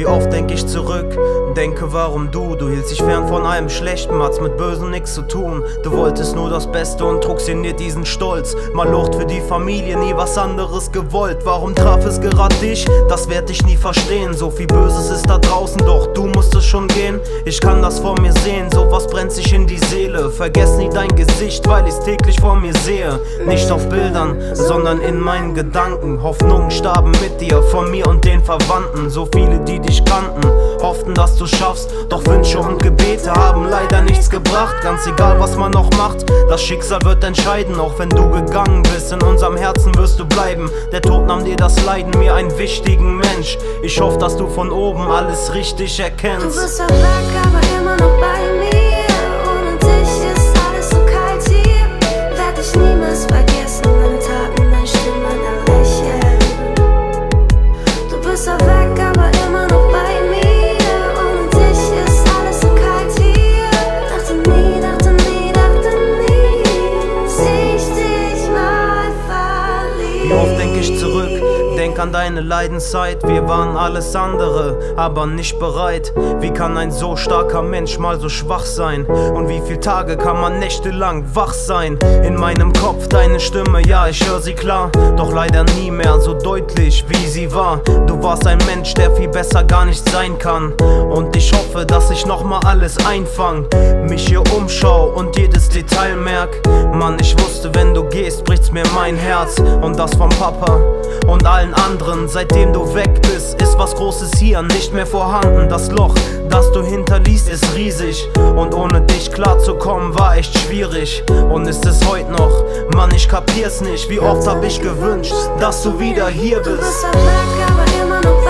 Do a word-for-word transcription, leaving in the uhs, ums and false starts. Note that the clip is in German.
Wie oft denk ich zurück, denke warum du Du hieltst dich fern von allem Schlechten, hat's mit Bösen nix zu tun. Du wolltest nur das Beste und trugst in dir diesen Stolz. Mal Lucht für die Familie, nie was anderes gewollt. Warum traf es gerade dich? Das werd ich nie verstehen. So viel Böses ist da draußen, doch du musstest schon gehen. Ich kann das vor mir sehen, sowas brennt sich in die Seele. Vergess nie dein Gesicht, weil ich's täglich vor mir sehe. Nicht auf Bildern, sondern in meinen Gedanken. Hoffnungen starben mit dir, von mir und den Verwandten. So viele, die dich kannten, hofften, dass du schaffst. Doch Wünsche und Gebete haben leider nichts gebracht. Ganz egal, was man noch macht, das Schicksal wird entscheiden. Auch wenn du gegangen bist, in unserem Herzen wirst du bleiben. Der Tod nahm dir das Leiden, mir einen wichtigen Mensch. Ich hoffe, dass du von oben alles richtig erkennst. Du bist ja weg, aber immer noch bei mir. Ohne dich ist alles so kalt hier. Werd dich niemals vergessen, deine Taten, deine Stimme, dein Lächeln. Du bist ja weg, aber immer noch bei mir. Ohne dich ist alles so kalt hier. Dachte nie, dachte nie, dachte nie, seh ich dich mal verlieren. Wie oft denk ich zurück, denk an deine Leidenszeit. Wir waren alles andere, aber nicht bereit. Wie kann ein so starker Mensch mal so schwach sein? Und wie viele Tage kann man nächtelang wach sein? In meinem Kopf deine Stimme, ja, ich höre sie klar. Doch leider nie mehr so deutlich, wie sie war. Du warst ein Mensch, der viel besser gar nicht sein kann. Und ich hoffe, dass ich nochmal alles einfang, mich hier umschau und jedes Detail merk. Mann, ich wusste, wenn du gehst, bricht's mir mein Herz. Und das vom Papa und allen anderen. Seitdem du weg bist, ist was Großes hier nicht mehr vorhanden. Das Loch, das du hinterließt, ist riesig. Und ohne dich klarzukommen, war echt schwierig. Und ist es heute noch, Mann, ich kapier's nicht. Wie oft hab ich gewünscht, dass du wieder hier Du bist. bist ja weg, aber immer noch